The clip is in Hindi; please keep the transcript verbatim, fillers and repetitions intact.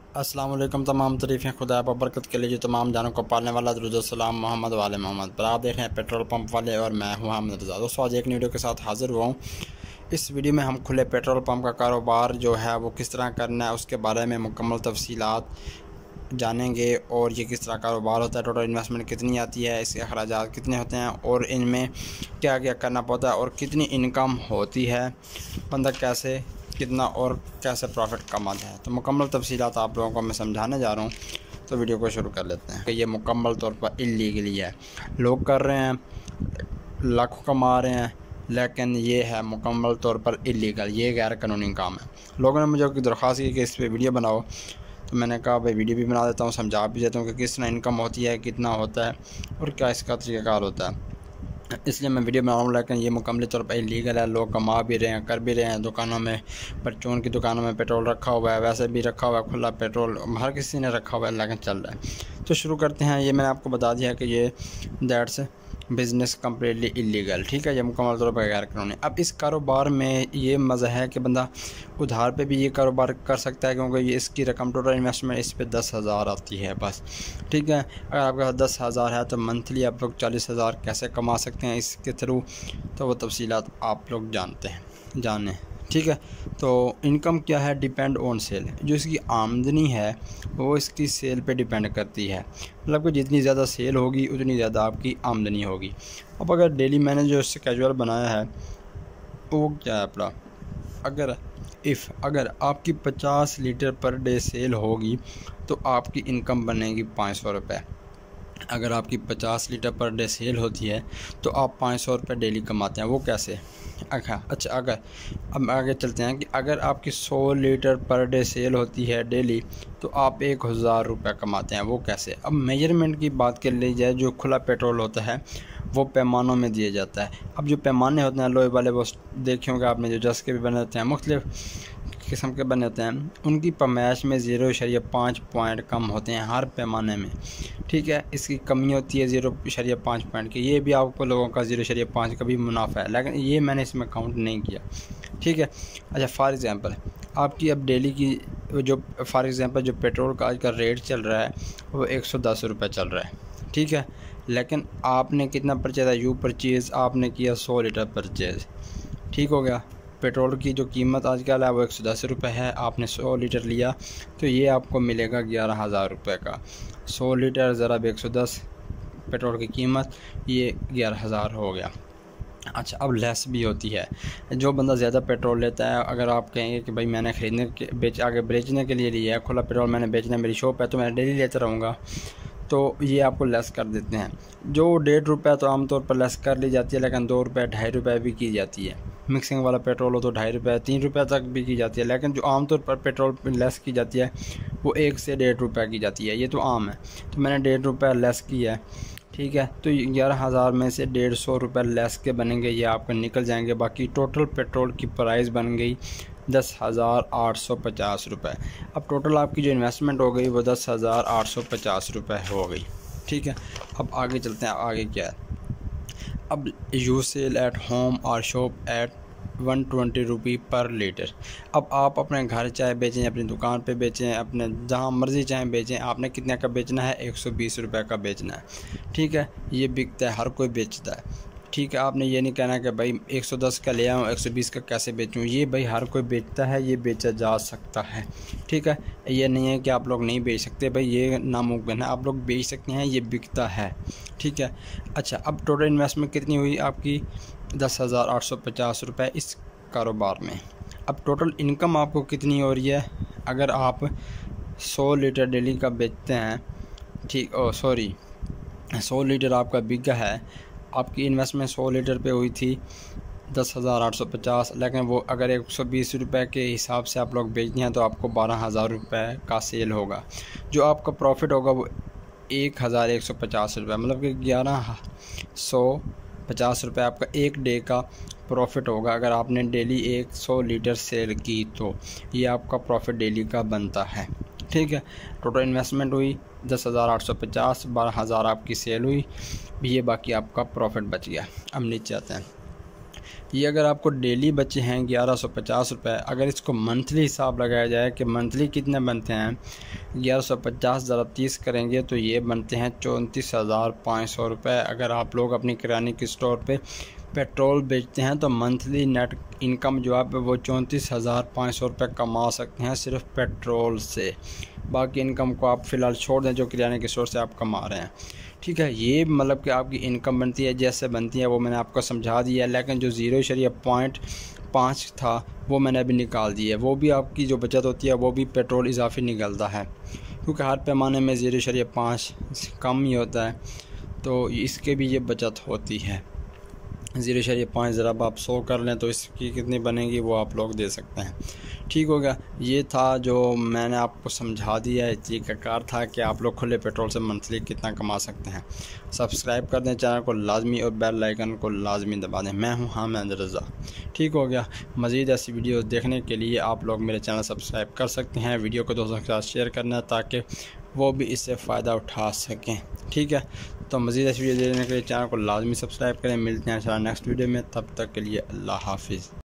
अस्सलाम वालेकुम। तमाम तारीफ़ें खुदा व बरकत के लिए जो तमाम जानों को पालने वाला दरूद सलाम मोहम्मद वाले मोहम्मद पर। आप देख रहे हैं पेट्रोल पंप वाले और मैं हूं हमद रज़ा। दोस्तों आज एक वीडियो के साथ हाज़िर हुआ हूं। इस वीडियो में हम खुले पेट्रोल पंप का कारोबार जो है वो किस तरह करना है उसके बारे में मुकम्मल तफसीलात जानेंगे और ये किस तरह कारोबार होता है, टोटल इन्वेस्टमेंट कितनी आती है, इसके अखराजात कितने होते हैं और इनमें क्या क्या करना पड़ता है और कितनी इनकम होती है, बंदा कैसे कितना और कैसे प्रॉफिट कमाता है। तो मुकम्मल तफसीलात आप लोगों को मैं समझाने जा रहा हूँ। तो वीडियो को शुरू कर लेते हैं। ये मुकम्मल तौर पर इल्लीगली है, लोग कर रहे हैं, लाखों कमा रहे हैं, लेकिन ये है मुकम्मल तौर पर इल्लीगल, ये गैर कानूनी काम है। लोगों ने मुझे दरख्वास्त की कि इस पर वीडियो बनाओ, तो मैंने कहा भाई वीडियो भी बना देता हूँ, समझा भी देता हूँ कि किस तरह इनकम होती है, कितना होता है और क्या इसका तरीक़ाकार होता है। इसलिए मैं वीडियो बना रहा हूँ। लेकिन ये मुकम्मल तौर पर इलीगल है, लोग कमा भी रहे हैं, कर भी रहे हैं। दुकानों में, परचून की दुकानों में पेट्रोल रखा हुआ है, वैसे भी रखा हुआ है, खुला पेट्रोल हर किसी ने रखा हुआ है, लेकिन चल रहा है। तो शुरू करते हैं। ये मैंने आपको बता दिया कि ये दैट्स बिज़नेस कम्प्लीटली इलीगल, ठीक है, ये मुकम्मल तौर पर गैर कानूनी। अब इस कारोबार में ये मज़ा है कि बंदा उधार पे भी ये कारोबार कर सकता है, क्योंकि ये इसकी रकम टोटल इन्वेस्टमेंट इस पे दस हज़ार आती है बस, ठीक है। अगर आपके पास दस हज़ार है तो मंथली आप लोग चालीस हज़ार कैसे कमा सकते हैं इसके थ्रू, तो वो तफसीलात आप लोग जानते हैं जाने ठीक है। तो इनकम क्या है, डिपेंड ऑन सेल। जो इसकी आमदनी है वो इसकी सेल पे डिपेंड करती है, मतलब कि जितनी ज़्यादा सेल होगी उतनी ज़्यादा आपकी आमदनी होगी। अब अगर डेली मैंने जो स्केड्यूल बनाया है वो क्या है अपना, अगर इफ़ अगर आपकी पचास लीटर पर डे सेल होगी तो आपकी इनकम बनेगी पाँच सौ रुपये। अगर आपकी पचास लीटर पर डे सेल होती है तो आप पाँच सौ रुपये डेली कमाते हैं। वो कैसे? अच्छा अच्छा अगर अब आगे चलते हैं कि अगर आपकी सौ लीटर पर डे सेल होती है डेली तो आप एक हज़ार रुपये कमाते हैं। वो कैसे? अब मेजरमेंट की बात कर ली जाए, जो खुला पेट्रोल होता है वो पैमानों में दिया जाता है। अब जो पैमाने होते हैं लोहे वाले, वो देखे होंगे आपने, जो जस के भी बने होते हैं, मुख्तलिफ किस्म के बने होते हैं, उनकी पैमाइश में ज़ीरो इशारिया पाँच पॉइंट कम होते हैं हर पैमाने में, ठीक है। इसकी कमी होती है ज़ीरो इशारिया पाँच पॉइंट की। ये भी आपको लोगों का ज़ीरो इशारिया पाँच का भी मुनाफा है, लेकिन ये मैंने इसमें काउंट नहीं किया, ठीक है। अच्छा फॉर एग्ज़ाम्पल आपकी अब डेली की जो फॉर एग्ज़ाम्पल जो पेट्रोल का आज का रेट चल रहा है वो एक सौ दस रुपये चल रहा है, ठीक है। लेकिन आपने कितना परचेज़, यू परचेज़ आपने किया सौ लीटर परचेज़, ठीक हो गया। पेट्रोल की जो कीमत आजकल है वो एक सौ दस रुपये है, आपने सौ लीटर लिया तो ये आपको मिलेगा ग्यारह हज़ार रुपये का। सौ लीटर ज़रा एक सौ दस पेट्रोल की कीमत, ये ग्यारह हज़ार हो गया। अच्छा अब लेस भी होती है। जो बंदा ज़्यादा पेट्रोल लेता है, अगर आप कहेंगे कि भाई मैंने ख़रीदने के बेच आगे बेचने के लिए लिया है, खुला पेट्रोल मैंने बेचना, मेरी शॉप है तो मैं डेली लेता रहूँगा, तो ये आपको लेस कर देते हैं। जो डेढ़ रुपये तो आमतौर पर लेस कर ली जाती है, लेकिन दो रुपये ढाई रुपये भी की जाती है। मिक्सिंग वाला पेट्रोल हो तो ढाई रुपये तीन रुपये तक भी की जाती है, लेकिन जो आमतौर पर पेट्रोल लेस की जाती है वो एक से डेढ़ रुपये की जाती है। ये तो आम है, तो मैंने डेढ़ रुपये लेस किया है, ठीक है। तो ग्यारह हज़ार में से डेढ़ सौ रुपये लेस के बनेंगे, ये आपके निकल जाएंगे। बाकी टोटल पेट्रोल की प्राइस बन गई दस हज़ार आठ सौ पचास रुपये। अब टोटल आपकी जो इन्वेस्टमेंट हो गई वो दस हज़ार आठ सौ पचास रुपये हो गई, ठीक है। अब आगे चलते हैं, आगे क्या है। अब यू सेल एट होम और shop at one twenty rupee per litre. अब आप अपने घर चाहे बेचें, अपनी दुकान पे बेचें, अपने जहाँ मर्ज़ी चाहे बेचें, आपने कितने का बेचना है, एक सौ बीस रुपये का बेचना है, ठीक है। ये बिकता है, हर कोई बेचता है, ठीक है। आपने ये नहीं कहना कि भाई एक सौ दस का ले आऊँ, एक सौ बीस का कैसे बेचूँ। ये भाई हर कोई बेचता है, ये बेचा जा सकता है, ठीक है। ये नहीं है कि आप लोग नहीं बेच सकते, भाई ये नामुमकिन है, आप लोग बेच सकते हैं, ये बिकता है, ठीक है। अच्छा अब टोटल इन्वेस्टमेंट कितनी हुई आपकी, दस हज़ार आठ सौ पचास रुपये इस कारोबार में। अब टोटल इनकम आपको कितनी हो रही है, अगर आप सौ लीटर डेली का बेचते हैं, ठीक, ओ सॉरी सौ लीटर आपका बिका है, आपकी इन्वेस्टमेंट सौ लीटर पे हुई थी दस हज़ार आठ सौ पचास, लेकिन वो अगर एक सौ बीस रुपये के हिसाब से आप लोग बेचते हैं तो आपको बारह हज़ार रुपये का सेल होगा। जो आपका प्रॉफिट होगा वो एक हज़ार एक सौ पचास रुपये, मतलब कि ग्यारह सौ पचास रुपये आपका एक डे का प्रॉफिट होगा। अगर आपने डेली एक सौ लीटर सेल की तो ये आपका प्रॉफिट डेली का बनता है, ठीक है। टोटल इन्वेस्टमेंट हुई दस हज़ार आठ सौ पचास, बारह हज़ार आपकी सेल हुई, ये बाकी आपका प्रॉफिट बच गया। अब नीचे आते हैं। ये अगर आपको डेली बचे हैं ग्यारह सौ पचास रुपये, अगर इसको मंथली हिसाब लगाया जाए कि मंथली कितने बनते हैं, ग्यारह सौ पचास ज़रा तीस करेंगे तो ये बनते हैं चौंतीस हज़ार पाँच सौ रुपये। अगर आप लोग अपनी किराने की स्टोर पे पेट्रोल बेचते हैं तो मंथली नेट इनकम जो आप वो चौंतीस हज़ार पाँच सौ रुपये कमा सकते हैं सिर्फ पेट्रोल से। बाकी इनकम को आप फ़िलहाल छोड़ दें जो किराने के स्टोर से आप कमा रहे हैं, ठीक है। ये मतलब कि आपकी इनकम बनती है जैसे बनती है वो मैंने आपको समझा दिया है, लेकिन जो ज़ीरो इशारिया पॉइंट पाँच था वो मैंने अभी निकाल दिया है। वो भी आपकी जो बचत होती है वो भी पेट्रोल इजाफी निकलता है, क्योंकि हर पैमाने में ज़ीरो इशारिया पाँच कम ही होता है, तो इसके भी ये बचत होती है। ज़ीरो इशारिया पाँच ज़रा आप सौ कर लें तो इसकी कितनी बनेगी वो आप लोग दे सकते हैं, ठीक हो गया। ये था जो मैंने आपको समझा दिया है, तरीक़ाकार था कि आप लोग खुले पेट्रोल से मंथली कितना कमा सकते हैं। सब्सक्राइब कर दें चैनल को लाजमी और बेल आइकन को लाजमी दबा दें। मैं हूं हामिद रज़ा, ठीक हो गया। मज़ीद ऐसी वीडियो देखने के लिए आप लोग मेरे चैनल सब्सक्राइब कर सकते हैं। वीडियो को दोस्तों के साथ शेयर करना ताकि वो भी इससे फ़ायदा उठा सकें, ठीक है। तो मज़ीद ऐसी वीडियो देखने के लिए चैनल को लाजमी सब्सक्राइब करें। मिलते हैं इंशाल्लाह नेक्स्ट वीडियो में, तब तक के लिए अल्लाह हाफिज़।